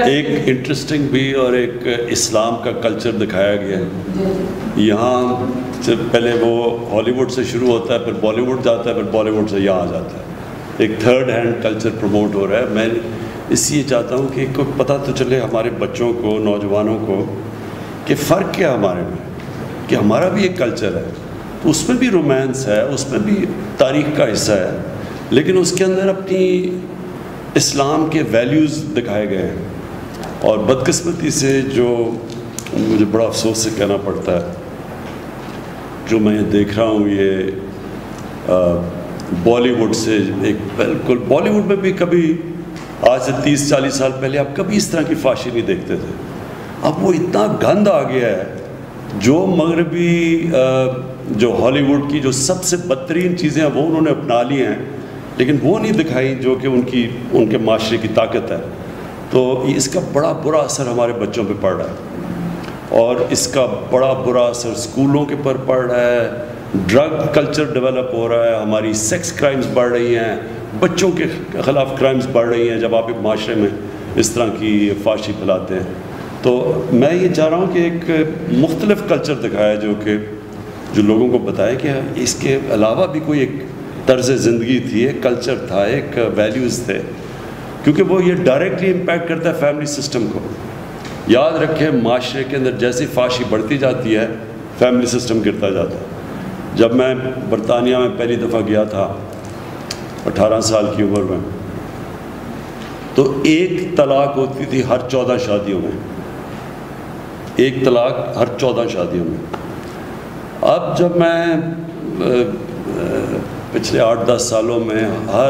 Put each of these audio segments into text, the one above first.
ایک انٹرسٹنگ بھی اور ایک اسلام کا کلچر دکھایا گیا ہے. یہاں سے پہلے وہ ہالی ووڈ سے شروع ہوتا ہے، پھر بالی ووڈ جاتا ہے، پھر بالی ووڈ سے یہاں آ جاتا ہے. ایک تھرڈ ہینڈ کلچر پروموٹ ہو رہا ہے. میں اس لیے چاہتا ہوں کہ کوئی پتہ تو چلے ہمارے بچوں کو، نوجوانوں کو، کہ فرق کیا ہمارے میں، کہ ہمارا بھی ایک کلچر ہے، اس میں بھی رومانس ہے، اس میں بھی تاریخ کا حصہ ہے، لیکن اس کے اندر اپنی اسلام کے ویلیوز دکھائے گئے ہیں. اور بدقسمتی سے جو مجھے بڑا افسوس سے کہنا پڑتا ہے، جو میں دیکھ رہا ہوں یہ بالی ووڈ سے ایک بالکل، بالی ووڈ میں بھی کبھی آج سے 30-40 سال پہلے آپ کبھی اس طرح کی فحاشی نہیں دیکھتے تھے. اب وہ اتنا گند آ گیا ہے. جو مغربی جو ہالی ووڈ کی جو سب سے بدترین چیزیں ہیں وہ انہوں نے اپنا لی ہیں، لیکن وہ نہیں دکھائی جو کہ ان کے معاشرے کی طاقت ہے. تو اس کا بڑا برا اثر ہمارے بچوں پہ پڑ رہا ہے، اور اس کا بڑا برا اثر اسکولوں کے پر پڑ رہا ہے. ڈرگ کلچر ڈیولپ ہو رہا ہے، ہماری سیکس کرائمز بڑھ رہی ہیں، بچوں کے خلاف کرائمز بڑھ رہی ہیں جب آپ ایک معاشرے میں اس طرح کی فحاشی پھیلاتے ہیں. تو میں یہ چاہ رہا ہوں کہ ایک مختلف کلچر دکھایا جو لوگوں کو بتائے کہ اس کے علاوہ بھی کوئی ایک طرز زندگی تھی، ایک کلچر تھا، ایک ویلیوز تھے، کیونکہ وہ یہ ڈائریکٹلی امپیکٹ کرتا ہے فیملی سسٹم کو. یاد رکھیں معاشرے کے اندر جیسی فحاشی بڑھتی جاتی ہے، فیملی سسٹم گرتا جاتا ہے. جب میں برطانیہ میں پہلی دفعہ گیا تھا 18 سال کی عمر میں، تو ایک طلاق ہوتی تھی ہر 14 شادیوں میں، ایک طلاق ہر 14 شادیوں میں. اب جب میں پچھلے 8-10 سالوں میں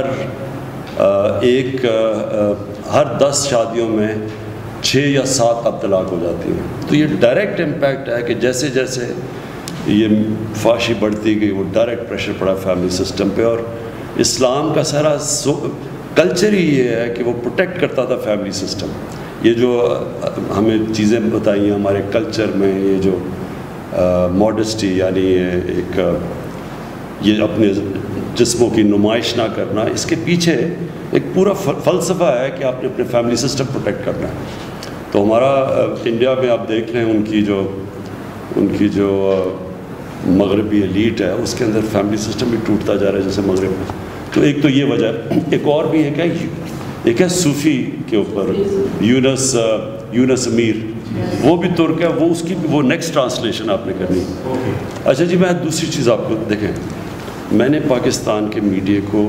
ہر 10 شادیوں میں 6 یا 7 اب طلاق ہو جاتی ہیں. تو یہ ڈائریکٹ امپیکٹ ہے کہ جیسے جیسے یہ فحاشی بڑھتی گئی، وہ ڈائریکٹ پریشر پڑا فیملی سسٹم پہ. اور اسلام کا سارا کلچر ہی یہ ہے کہ وہ پروٹیکٹ کرتا تھا فیملی سسٹم. یہ جو ہمیں چیزیں بتائی ہیں ہمارے کلچر میں، یہ جو ماڈسٹی یعنی ایک یہ اپنے جسموں کی نمائش نہ کرنا، اس کے پیچھے ایک پورا فلسفہ ہے کہ آپ نے اپنے فیملی سسٹم پروٹیکٹ کرنا ہے. تو ہمارا انڈیا میں آپ دیکھ لیں ان کی جو مغربی ایلیٹ ہے، اس کے اندر فیملی سسٹم بھی ٹوٹتا جا رہا ہے جیسے مغرب میں. تو ایک تو یہ وجہ ہے. ایک اور بھی ہے کہ ایک ہے صوفی کے اوپر یونس امیر، وہ بھی ترک ہے، وہ اس کی وہ نیکسٹ ٹرانسلیشن آپ نے کرنی. اچھا جی، میں دوسری چیز آپ کو دیکھیں، میں نے پاکستان کے میڈیا کو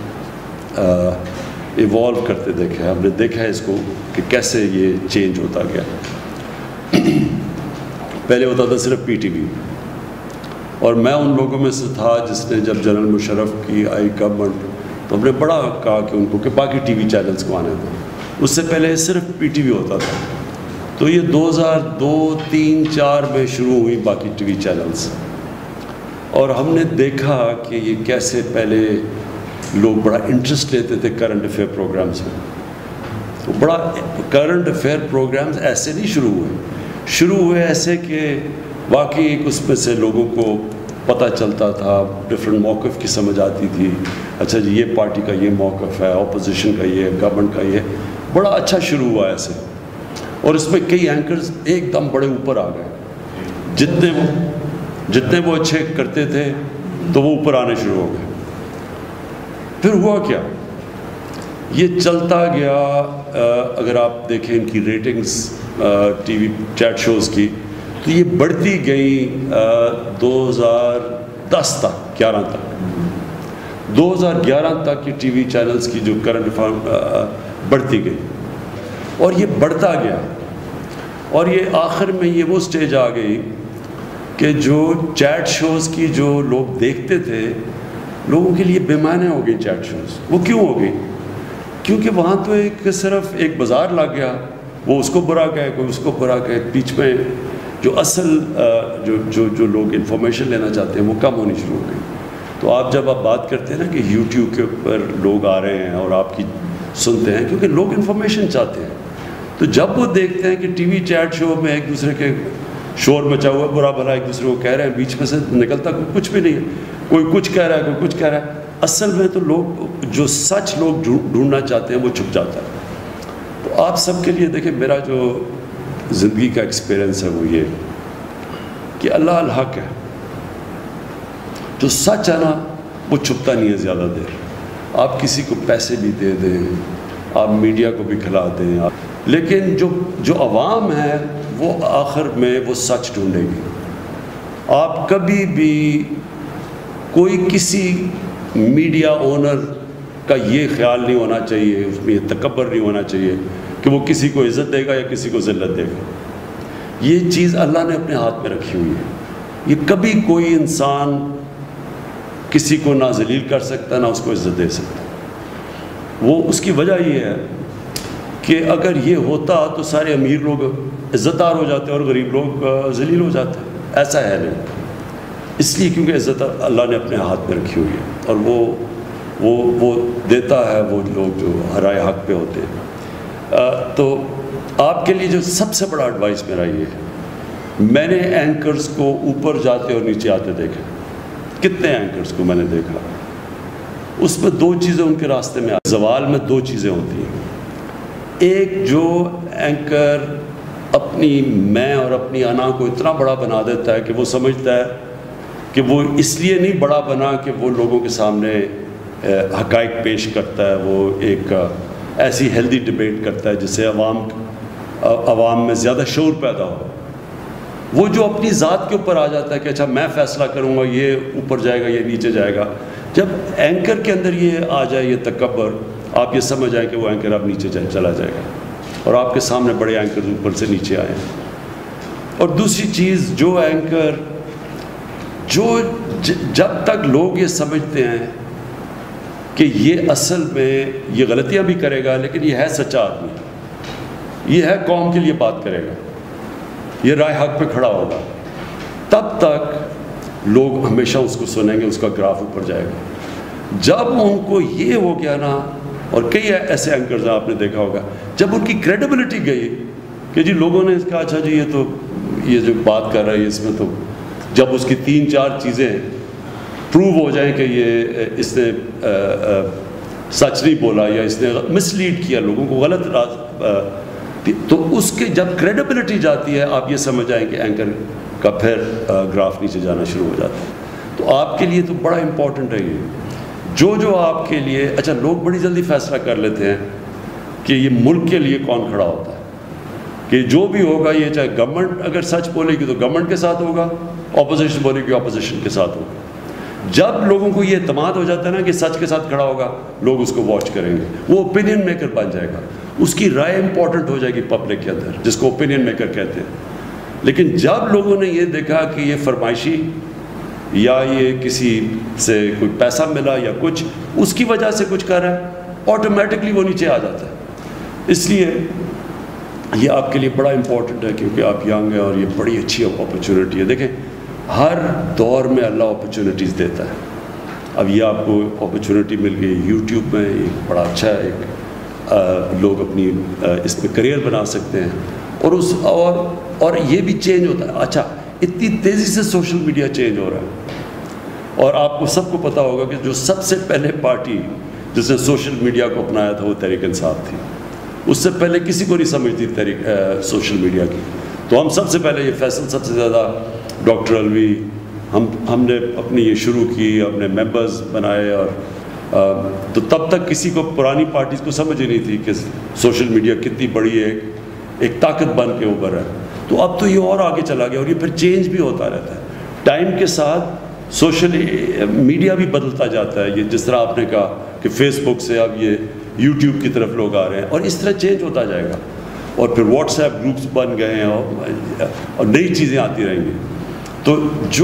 ایوالو کرتے دیکھا ہے. ہم نے دیکھا ہے اس کو کہ کیسے یہ چینج ہوتا گیا. پہلے ہوتا تھا صرف پی ٹی وی، اور میں ان لوگوں میں سے تھا جس نے جب جنرل مشرف کی آئی گورنمنٹ تو ہم نے بڑا کہا کہ ان کو کہ باقی ٹی وی چینلز کو آنے دیں. اس سے پہلے صرف پی ٹی وی ہوتا تھا. تو یہ 2002, 3, 4 میں شروع ہوئی باقی ٹی وی چینلز، اور ہم نے دیکھا کہ یہ کیسے پہلے لوگ بڑا انٹرسٹ لیتے تھے کرنٹ افیئر پروگرامز میں. تو بڑا کرنٹ افیئر پروگرامز ایسے نہیں شروع ہوئے ایسے کہ واقعی ایک اس میں سے لوگوں کو پتہ چلتا تھا، ڈفرینٹ موقف کی سمجھ آتی تھی. اچھا جی، یہ پارٹی کا یہ موقف ہے، اپوزیشن کا یہ، گورنمنٹ کا یہ. بڑا اچھا شروع ہوا ایسے، اور اس میں کئی اینکرز ایک دم بڑے اوپر آ گئے. جتنے وہ اچھے کرتے تھے تو وہ اوپر آنے شروع ہو گئے. پھر ہوا کیا، یہ چلتا گیا. اگر آپ دیکھیں ان کی ratings T V chat shows کی، تو یہ بڑھتی گئی 2010 تک، 2011 تک یہ ٹی وی چینلز کی جو کرنٹ افیئر بڑھتی گئی، اور یہ بڑھتا گیا. اور یہ آخر میں یہ وہ سٹیج آ گئی کہ جو چیٹ شوز کی جو لوگ دیکھتے تھے، لوگوں کے لیے بے معنی ہو گئی چیٹ شوز. وہ کیوں ہو گئی؟ کیونکہ وہاں تو صرف ایک بازار لگ گیا. وہ اس کو برا کہے، کوئی اس کو برا کہے. بیچ میں جو اصل جو لوگ انفارمیشن لینا چاہتے ہیں وہ کم ہونی شروع ہو گئی. تو آپ جب بات کرتے ہیں نا کہ یوٹیوب کے اوپر لوگ آ رہے ہیں اور آپ کی سنتے ہیں، کیونکہ لوگ انفارمیشن چاہتے ہیں. تو جب وہ دیکھتے ہیں کہ ٹی وی چیٹ شو میں ایک دوسرے کے شور مچا ہوا، برا بھلا ایک دوسرے کو کہہ رہے ہیں، بیچ میں سے نکلتا کچھ بھی نہیں ہے، کوئی کچھ کہہ رہا ہے، کوئی کچھ کہہ رہا ہے. اصل میں تو لوگ جو سچ لوگ ڈھونڈنا چاہتے ہیں وہ چھپ جاتا ہے. تو آپ سب کے لیے دیکھیں میرا جو زندگی کا ایکسپیرئنس ہے وہ یہ کہ اللہ الحق ہے، جو سچ ہے نا وہ چھپتا نہیں ہے زیادہ دیر. آپ کسی کو پیسے بھی دے دیں، آپ میڈیا کو بھی کھلا دیں، لیکن جو عوام ہے وہ آخر میں وہ سچ ڈھونڈے گی. آپ کبھی بھی کوئی کسی میڈیا اونر کا یہ خیال نہیں ہونا چاہیے، اس میں یہ تکبر نہیں ہونا چاہیے کہ وہ کسی کو عزت دے گا یا کسی کو ذلت دے گا. یہ چیز اللہ نے اپنے ہاتھ میں رکھی ہوئی ہے. یہ کبھی کوئی انسان کسی کو نہ ذلیل کر سکتا نہ اس کو عزت دے سکتا. وہ اس کی وجہ یہ ہے کہ اگر یہ ہوتا تو سارے امیر لوگ عزت دار ہو جاتے اور غریب لوگ ذلیل ہو جاتے. ایسا ہے نہیں، اس لیے کیونکہ عزت اللہ نے اپنے ہاتھ میں رکھی ہوئی ہے اور وہ دیتا ہے وہ لوگ جو رائے حق پہ ہوتے ہیں. تو آپ کے لیے جو سب سے بڑا ایڈوائس میرا یہ ہے، میں نے اینکرز کو اوپر جاتے اور نیچے آتے دیکھا. کتنے اینکرز کو میں نے دیکھا، اس میں دو چیزیں ان کے راستے میں زوال میں دو چیزیں ہوتی ہیں. ایک جو اینکر اپنی میں اور اپنی انا کو اتنا بڑا بنا دیتا ہے کہ وہ سمجھتا ہے کہ وہ اس لیے نہیں بڑا بنا کہ وہ لوگوں کے سامنے حقائق پیش کرتا ہے، وہ ایک ایسی ہیلدی ڈبیٹ کرتا ہے جس سے عوام میں زیادہ شعور پیدا ہو. وہ جو اپنی ذات کے اوپر آ جاتا ہے کہ اچھا میں فیصلہ کروں گا، یہ اوپر جائے گا یہ نیچے جائے گا. جب اینکر کے اندر یہ آ جائے یہ تکبر، آپ یہ سمجھ جائیں کہ وہ اینکر اب نیچے چلا جائے گا اور آپ کے سامنے بڑے اینکر اوپر سے نیچے آئے ہیں. اور دوسری چیز، جو اینکر جب تک لوگ یہ سمجھتے ہیں کہ یہ اصل میں یہ غلطیاں بھی کرے گا لیکن یہ ہے سچا آدمی، یہ ہے قوم کے لیے بات کرے گا، یہ رائے حق پہ کھڑا ہوگا، تب تک لوگ ہمیشہ اس کو سنیں گے، اس کا گراف اوپر جائے گا. جب ان کو یہ ہو گیا نا، اور کئی ایسے اینکرز آپ نے دیکھا ہوگا، جب ان کی کریڈیبلٹی گئی کہ جی لوگوں نے کہا اچھا جی یہ جو بات کر رہا ہے اس میں تو، جب اس کی 3-4 چیزیں پروو ہو جائیں کہ یہ اس نے سچ نہیں بولا یا اس نے مس لیڈ کیا لوگوں کو، غلط تو اس کے جب کریڈیبلٹی جاتی ہے آپ یہ سمجھ آئیں کہ اینکر کا پھر گراف نیچے جانا شروع ہو جاتا ہے. تو آپ کے لیے تو بڑا امپورٹنٹ ہے یہ، جو آپ کے لیے اچھا لوگ بڑی جلدی فیصلہ کر لیتے ہیں کہ یہ ملک کے لیے کون کھڑا ہوتا ہے، کہ جو بھی ہوگا یہ چاہے گورنمنٹ اگر سچ بولے گی تو گورنمنٹ کے ساتھ ہوگا، اپوزیشن بولے گی اپوزیشن کے ساتھ ہوگا. جب لوگوں کو یہ اعتماد ہو جاتا ہے نا کہ سچ کے ساتھ کھڑا ہوگا، لوگ اس کو واچ کریں گے، وہ اوپینین میکر بن جائے گا، اس کی رائے امپورٹنٹ ہو جائے گی پبلک کے اندر، جس کو اوپینین میکر کہتے ہیں. لیکن جب لوگوں نے یہ دیکھا کہ یہ فرمائشی یا یہ کسی سے کوئی پیسہ ملا یا کچھ اس کی وجہ سے کچھ کر رہا ہے، آٹومیٹکلی وہ نیچے آ جاتا ہے. اس لیے یہ آپ کے لیے بڑا امپورٹنٹ ہے کیونکہ آپ ینگ ہیں اور یہ بڑی اچھی اپرچونٹی ہے. دیکھیں ہر دور میں اللہ اپرچونٹیز دیتا ہے. اب یہ آپ کو اپرچونٹی مل گئی یوٹیوب میں، ایک بڑا اچھا ایک لوگ اپنی اس میں کریئر بنا سکتے ہیں اور یہ بھی چینج ہوتا ہے. اچھا اتنی تیزی سے سوشل میڈیا چینج ہو رہا ہے اور آپ کو سب کو پتہ ہوگا کہ جو سب سے پہلے پارٹی جس نے سوشل میڈیا کو اپنایا تھا وہ تحریک انصاف تھی. اس سے پہلے کسی کو نہیں سمجھتی سوشل میڈیا کی. تو ہم سب سے پہلے یہ فیصل سب سے زیادہ ڈاکٹر علوی ہم نے اپنی یہ شروع کی، اپنے ممبرز بنائے اور تو تب تک کسی کو پرانی پارٹیز کو سمجھ ہی نہیں تھی کہ سوشل میڈیا کتنی بڑی ایک طاقت بن کے اوپر ہے. تو اب تو یہ اور آگے چلا گیا اور یہ پھر چینج بھی ہوتا رہتا ہے. ٹائم کے ساتھ سوشل میڈیا بھی بدلتا جاتا ہے. یہ جس طرح آپ نے کہا کہ فیس بک سے اب یہ یوٹیوب کی طرف لوگ آ رہے ہیں اور اس طرح چینج ہوتا جائے گا اور پھر واٹس ایپ گروپس بن گئے ہیں اور نئی چیزیں آتی رہیں گی. تو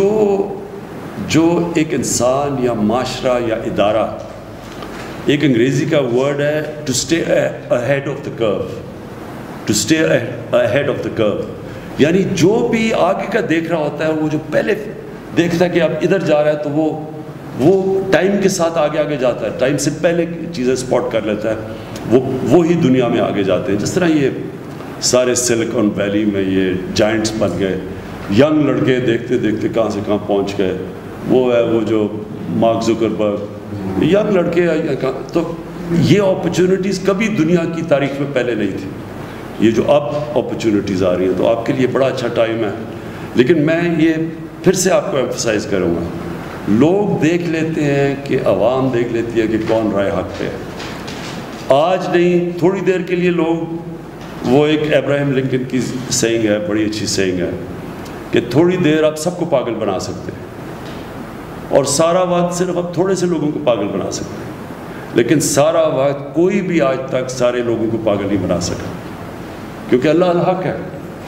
جو ایک انسان یا معاشرہ یا ادارہ، ایک انگریزی کا ورڈ ہے to stay ahead of the curve, to stay ahead of the curve, یعنی جو بھی آگے کا دیکھ رہا ہوتا ہے وہ جو پہلے دیکھتا ہے کہ اب ادھر جا رہا ہے تو وہ ٹائم کے ساتھ آگے جاتا ہے، ٹائم سے پہلے چیزیں اسپاٹ کر لیتا ہے، وہی دنیا میں آگے جاتے ہیں. جس طرح یہ سارے سلیکن ویلی میں یہ جائنٹس بن گئے، ینگ لڑکے دیکھتے دیکھتے کہاں سے کہاں پہنچ گئے. وہ ہے وہ جو مارک زکربرگ، ینگ لڑکے. تو یہ اپرچونٹیز کبھی دنیا کی تاریخ میں پہلے نہیں تھی. یہ جو اب اپرچونٹیز آ رہی ہیں تو آپ کے لیے بڑا اچھا ٹائم ہے. لیکن میں یہ پھر سے آپ کو ایمفسائز کروں گا, لوگ دیکھ لیتے ہیں کہ عوام دیکھ لیتی ہے کہ کون رائے حق پہ ہے. آج نہیں, تھوڑی دیر کے لیے لوگ, وہ ایک ابراہیم لنکن کی سینگ ہے, بڑی اچھی سینگ ہے کہ تھوڑی دیر آپ سب کو پاگل بنا سکتے ہیں اور سارا وقت صرف آپ تھوڑے سے لوگوں کو پاگل بنا سکتے ہیں. لیکن سارا وقت کوئی بھی آج تک سارے لوگوں کو پاگل نہیں بنا سکا, کیونکہ اللہ الحق ہے.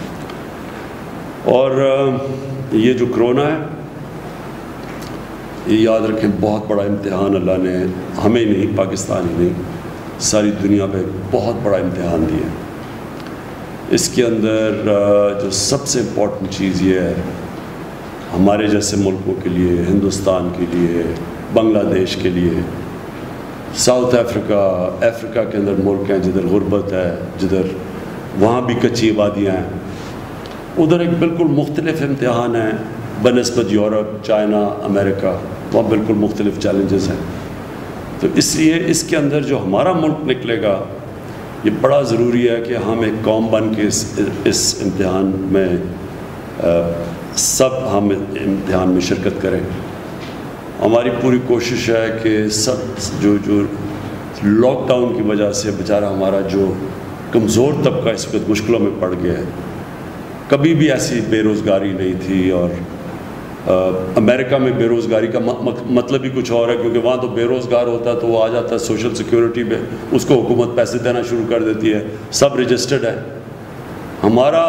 اور یہ جو کرونا ہے, یہ یاد رکھیں بہت بڑا امتحان اللہ نے ہمیں نہیں, پاکستان ہی نہیں, ساری دنیا پہ بہت بڑا امتحان دیا. اس کے اندر جو سب سے امپورٹنٹ چیز یہ ہے, ہمارے جیسے ملکوں کے لیے, ہندوستان کے لیے, بنگلہ دیش کے لیے, ساؤتھ افریقہ کے اندر ملک ہیں جدھر غربت ہے, جدھر وہاں بھی کچی آبادیاں ہیں, ادھر ایک بالکل مختلف امتحان ہے بنسبت یورپ, چائنا, امریکہ, وہاں بالکل مختلف چیلنجز ہیں. تو اس لیے اس کے اندر جو ہمارا ملک نکلے گا, یہ بڑا ضروری ہے کہ ہم ایک قوم بن کے اس امتحان میں سب ہم امتحان میں شرکت کریں. ہماری پوری کوشش ہے کہ سب جو لاک ڈاؤن کی وجہ سے بیچارہ ہمارا جو کمزور طبقہ اس وقت مشکلوں میں پڑ گیا ہے, کبھی بھی ایسی بے روزگاری نہیں تھی. اور امریکہ میں بے روزگاری کا مطلب ہی کچھ اور ہے, کیونکہ وہاں تو بے روزگار ہوتا ہے تو وہ آ جاتا ہے سوشل سیکیورٹی پہ, اس کو حکومت پیسے دینا شروع کر دیتی ہے, سب رجسٹرڈ ہے. ہمارا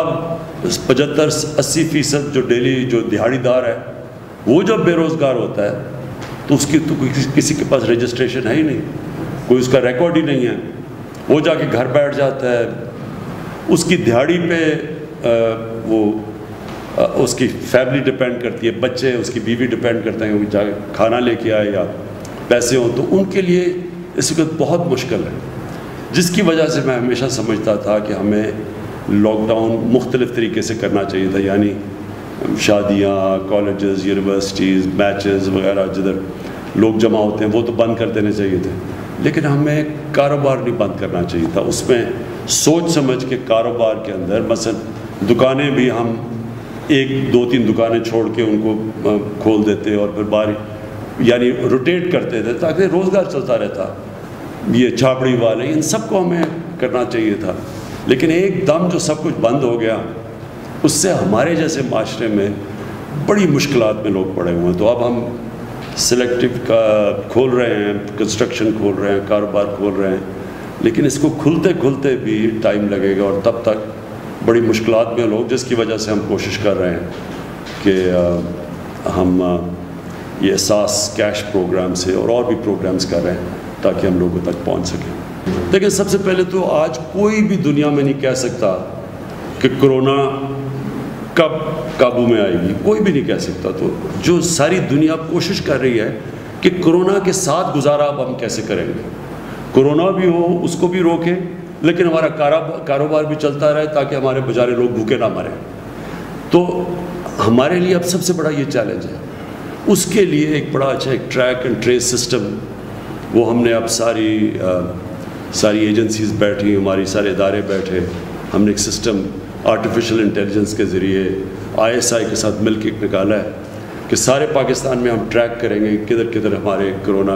75-80% جو ڈیلی جو دیہڑی دار ہے, وہ جب بے روزگار ہوتا ہے تو اس کی تو کسی کے پاس رجسٹریشن ہے ہی نہیں, کوئی اس کا ریکارڈ ہی نہیں ہے. وہ جا کے گھر بیٹھ جاتا ہے, اس کی دیہڑی پہ وہ اس کی فیملی ڈپینڈ کرتی ہے, بچے, اس کی بیوی ڈپینڈ کرتے ہیں کہ جا کے کھانا لے کے آئے یا پیسے ہوں, تو ان کے لیے اس وقت بہت مشکل ہے. جس کی وجہ سے میں ہمیشہ سمجھتا تھا کہ ہمیں لاک ڈاؤن مختلف طریقے سے کرنا چاہیے تھا, یعنی شادیاں, کالجز, یونیورسٹیز, میچز وغیرہ جدھر لوگ جمع ہوتے ہیں وہ تو بند کر دینے چاہیے تھے. لیکن ہمیں کاروبار نہیں بند کرنا چاہیے تھا. اس میں سوچ سمجھ کے کاروبار کے اندر, مثلا دکانیں بھی ہم 1-2-3 دکانیں چھوڑ کے ان کو کھول دیتے اور پھر یعنی روٹیٹ کرتے تھے تاکہ روزگار چلتا رہتا. یہ چھاپڑی والے, ان سب کو ہمیں کرنا چاہیے تھا. لیکن ایک دم جو سب کچھ بند ہو گیا, اس سے ہمارے جیسے معاشرے میں بڑی مشکلات میں لوگ پڑے ہوئے ہیں. تو اب ہم سلیکٹیو کا کھول رہے ہیں, کنسٹرکشن کھول رہے ہیں, کاروبار کھول رہے ہیں, لیکن اس کو کھلتے بھی ٹائم لگے گا اور تب تک بڑی مشکلات میں لوگ, جس کی وجہ سے ہم کوشش کر رہے ہیں کہ ہم یہ احساس کیش پروگرام سے اور بھی پروگرامز کر رہے ہیں تاکہ ہم لوگوں تک پہنچ سکیں. لیکن سب سے پہلے تو آج کوئی بھی دنیا میں نہیں کہہ سکتا کہ کرونا کب قابو میں آئے گی, کوئی بھی نہیں کہہ سکتا. تو جو ساری دنیا کوشش کر رہی ہے کہ کرونا کے ساتھ گزارا اب ہم کیسے کریں گے, کرونا بھی ہو اس کو بھی روکیں لیکن ہمارا کاروبار بھی چلتا رہے تاکہ ہمارے بیچارے لوگ بھوکے نہ مریں. تو ہمارے لیے اب سب سے بڑا یہ چیلنج ہے. اس کے لیے ایک بڑا اچھا ایک ٹریک اینڈ ٹریس سسٹم, وہ ہم نے اب ساری ایجنسیز بیٹھی, ہماری سارے ادارے بیٹھے, ہم نے ایک سسٹم آرٹیفیشل انٹیلیجنس کے ذریعے ISI کے ساتھ مل کے نکالا ہے کہ سارے پاکستان میں ہم ٹریک کریں گے کدھر کدھر ہمارے کرونا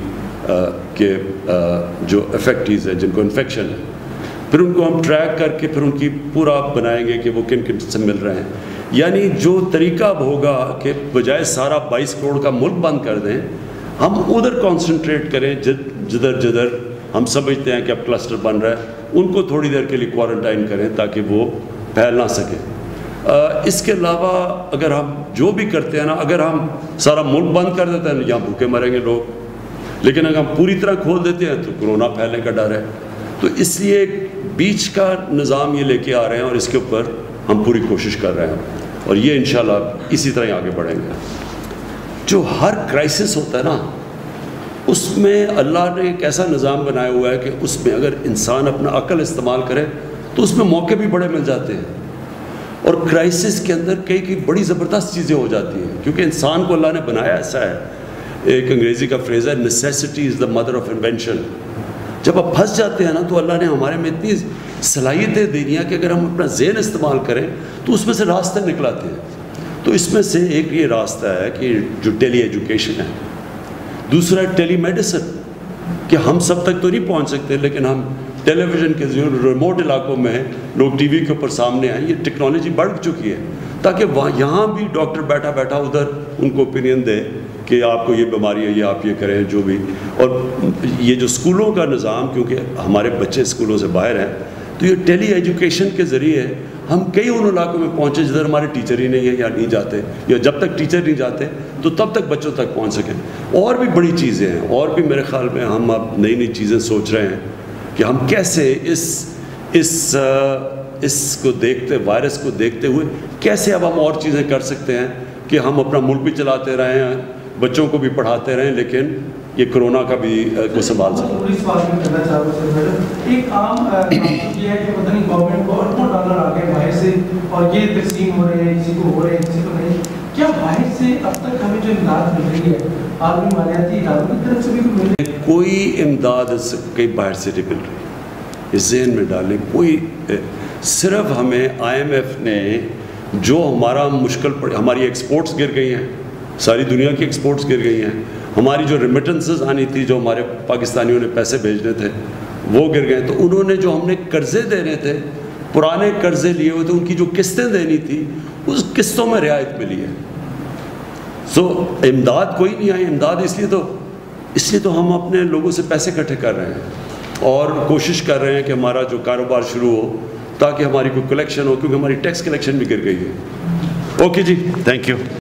کے جو افیکٹیز ہیں, جن کو انفیکشن ہے, پھر ان کو ہم ٹریک کر کے پھر ان کی پورا بنائیں گے کہ وہ کن کن سے مل رہے ہیں. یعنی جو طریقہ اب ہوگا کہ بجائے سارا 22 کروڑ کا ملک بند کر دیں, ہم ادھر کانسنٹریٹ کریں جدھر ہم سمجھتے ہیں کہ اب کلسٹر بن رہا ہے, ان کو تھوڑی دیر کے لیے کوارنٹائن کریں تاکہ وہ پھیل نہ سکیں. اس کے علاوہ اگر ہم جو بھی کرتے ہیں نا, اگر ہم سارا ملک بند کر دیتے ہیں یہاں بھوکے مریں گے لوگ, لیکن اگر ہم پوری طرح کھول دیتے ہیں تو کرونا پھیلنے کا ڈر ہے. تو اس لیے ایک بیچ کا نظام یہ لے کے آ رہے ہیں اور اس کے اوپر ہم پوری کوشش کر رہے ہیں, اور یہ انشاءاللہ اسی طرح آگے بڑھیں گے. جو ہر کرائسس ہوتا ہے نا, اس میں اللہ نے ایک ایسا نظام بنایا ہوا ہے کہ اس میں اگر انسان اپنا عقل استعمال کرے تو اس میں موقع بھی بڑے مل جاتے ہیں, اور کرائسس کے اندر کئی بڑی زبردست چیزیں ہو جاتی ہیں, کیونکہ انسان کو اللہ نے بنایا ایسا ہے. ایک انگریزی کا فریز ہے, necessity is the mother of invention. جب آپ پھنس جاتے ہیں نا تو اللہ نے ہمارے میں اتنی صلاحیتیں دے دیا کہ اگر ہم اپنا ذہن استعمال کریں تو اس میں سے راستے نکلاتے ہیں. تو اس میں سے ایک یہ راستہ ہے کہ جو ٹیلی ایجوکیشن ہے، دوسرا ٹیلی میڈیسن، کہ ہم سب تک تو نہیں پہنچ سکتے لیکن ہم ٹیلی ویژن کے ذریعے ریموٹ علاقوں میں لوگ ٹی وی کے اوپر سامنے آئیں. یہ ٹیکنالوجی بڑھ چکی ہے تاکہ وہاں یہاں بھی ڈاکٹر بیٹھا بیٹھا ادھر ان کو اوپینین دے کہ آپ کو یہ بیماری ہے، یہ آپ یہ کریں جو بھی. اور یہ جو اسکولوں کا نظام، کیونکہ ہمارے بچے اسکولوں سے باہر ہیں، تو یہ ٹیلی ایجوکیشن کے ذریعے ہم کئی ان علاقوں میں پہنچے جدھر ہمارے ٹیچر ہی نہیں ہے یا نہیں جاتے، یا جب تک ٹیچر نہیں جاتے تو تب تک بچوں تک پہنچ سکیں. اور بھی بڑی چیزیں ہیں، اور بھی میرے خیال میں ہم اب نئی نئی چیزیں سوچ رہے ہیں کہ ہم کیسے اس کو دیکھتے، وائرس کو دیکھتے ہوئے کیسے اب ہم اور چیزیں کر سکتے ہیں کہ ہم اپنا ملک بھی چلاتے رہیں، بچوں کو بھی پڑھاتے رہیں، لیکن یہ کرونا کا بھی کو سنبھال سکیں. اس بات میں کہنا چاہ رہا ہوں، ایک عام یہ ہے کہ پتہ نہیں گورنمنٹ کو اربوں ڈالر آ گئے باہر سے اور یہ تقسیم ہو رہے ہیں، کسی کو ہو رہے ہیں کسی کو نہیں. کیا باہر سے اب تک ہمیں جو امداد مل رہی ہے عالمی مالیاتی اداروں کی طرف سے بھی مل رہی ہے؟ کوئی امداد کئی باہر سے نہیں مل رہی. اس ذہن میں ڈالیں، کوئی، صرف ہمیں آئی ایم ایف نے جو ہمارا مشکل پڑ، ہماری ایکسپورٹس گر گئی ہیں، ساری دنیا کی ایکسپورٹس گر گئی ہیں، ہماری جو ریمیٹنسز آنی تھی، جو ہمارے پاکستانیوں نے پیسے بھیجنے تھے وہ گر گئے. تو انہوں نے جو ہم نے قرضے دینے تھے، پرانے قرضے لیے ہوئے تھے، ان کی جو قسطیں دینی تھی اس قسطوں میں رعایت ملی ہے. سو امداد کوئی نہیں آئی. امداد اس لیے تو ہم اپنے لوگوں سے پیسے اکٹھے کر رہے ہیں اور کوشش کر رہے ہیں کہ ہمارا جو کاروبار شروع ہو تاکہ ہماری کوئی کلیکشن ہو، کیونکہ ہماری ٹیکس کلیکشن بھی گر گئی ہے. اوکے جی، تھینک یو.